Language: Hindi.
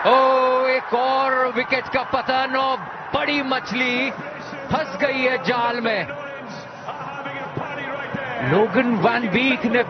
ओ एक और विकेट का पतन और बड़ी मछली फंस गई है जाल में। लोगन वैन बीक ने